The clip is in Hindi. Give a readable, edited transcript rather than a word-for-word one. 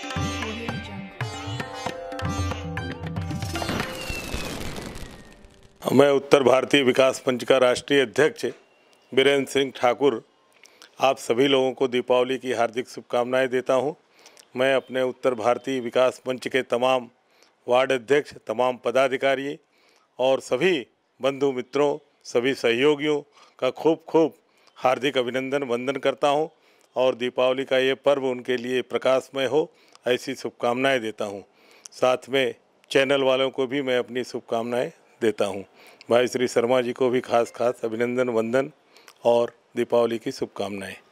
मैं उत्तर भारतीय विकास मंच का राष्ट्रीय अध्यक्ष बीरेंद्र सिंह ठाकुर आप सभी लोगों को दीपावली की हार्दिक शुभकामनाएं देता हूं। मैं अपने उत्तर भारतीय विकास मंच के तमाम वार्ड अध्यक्ष, तमाम पदाधिकारी और सभी बंधु मित्रों, सभी सहयोगियों का खूब खूब हार्दिक अभिनंदन वंदन करता हूं और दीपावली का ये पर्व उनके लिए प्रकाशमय हो, ऐसी शुभकामनाएं देता हूं। साथ में चैनल वालों को भी मैं अपनी शुभकामनाएं देता हूं। भाई श्री शर्मा जी को भी खास अभिनंदन वंदन और दीपावली की शुभकामनाएं।